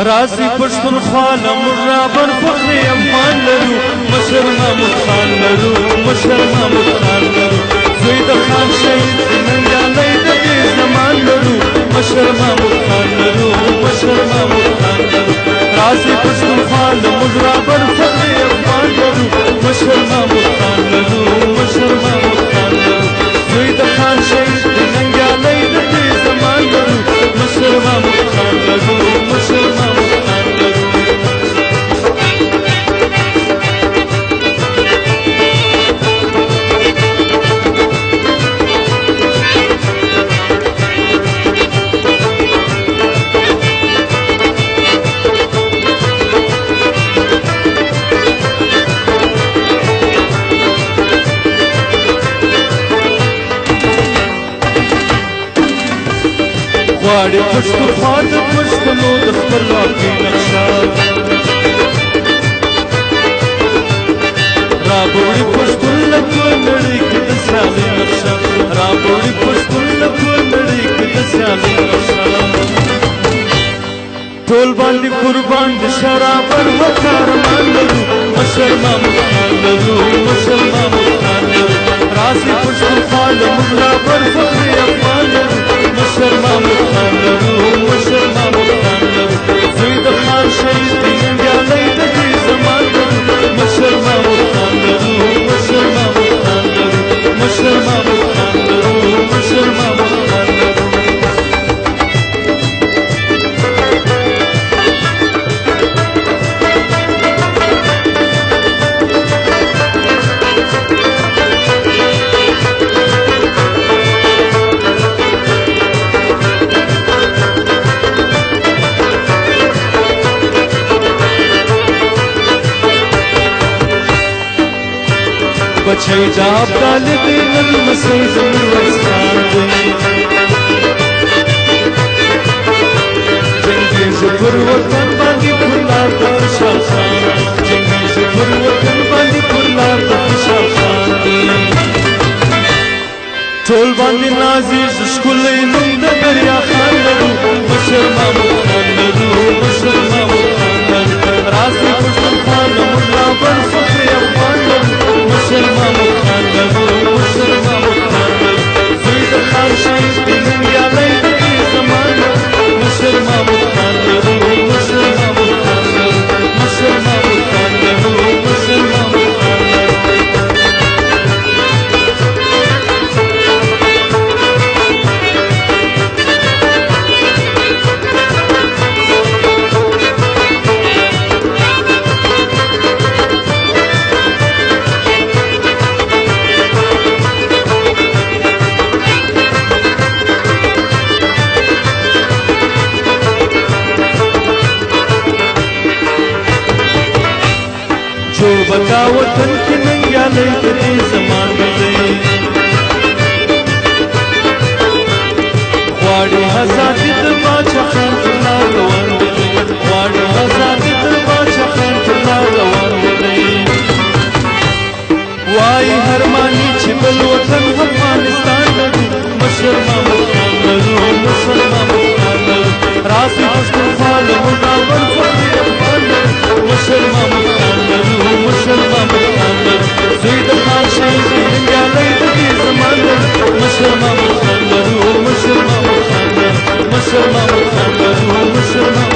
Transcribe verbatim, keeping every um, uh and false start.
رازی پښتونخوا له موږ رابر فخر افغان لرو مشر محمود خان لرو مشر محمود خان لرو زوی د خان شهید ننګیالی د دې زمان لرو مشر محمود خان لرو مشر محمود خان لرو رازی پښتونخوا له موږ رابر فخر افغان لرو مشر محمود خان لرو مشر محمود خان لرو زوی د خان شهید ننګیالی د دې زمان لرو مشر محمود خان لرو مشر محمود خان لرو غواړي پښتونخوا د پښتنو د خپلواکۍ نقشه رابوړي پښتون له ټول نړۍ کې د سیالۍ نقشه رابوړي پښتون له ټول نړۍ کې د سیالۍ نقشه ټول باندې قربان د شرابر وقار مان لرو مشر محمود خان لرو مشر محمود خان لرو رازي پښتونخوا له موږ رابر فخر افغان لرو مشر محمود خان لرو مشر محمود خان لرو زوی د خان شهید ننګیالی د دې زمان لرو مشر محمود خان لرو مشر محمود خان لرو مشر محمود خان لرو مشر محمود خان لرو بچی د ابدالي دی نن مسئ د میرویس خان دی جنګیږي پر وطن باندې پر لار د خوشحال خان جنګیږي پر وطن باندې پر لار د خوشحال خان دی ټول باندې نازیږي ښکلی نوم د بریا خان لرو مشر محمود خان لرو مشر محمود خان لرو رازي پښتونخوا له موږ رابر فخر افغان لرو مشر محمود خان لرو مشر محمود خان لرو زوی د خان شهید ننګیالی د دې زمان لرو مشر محمود خان لرو مشر محمود خان لرو مشر محمود خان لرو مشر محمود خان لرو جوړ بکا وطن کې ننګیالی د دې زمان دی غواړي ازادي د باچا خان پر لار روان دی غواړي ازادي د باچا خان پر لار روان دی وایي هرماني چې بل وطن افغانستان لرو مشر محمود خان لرو مشر محمود خان لرو رازي پښتونخوا له موږ رابر فخر افغان لرو مشر محمود خان لرو مشر محمود خان لرو زوی د خان شهید ننګیالی د دې زمان لرو مشر محمود خان لرو مشر محمود خان لرو مشر محمود خان لرو مشر محمود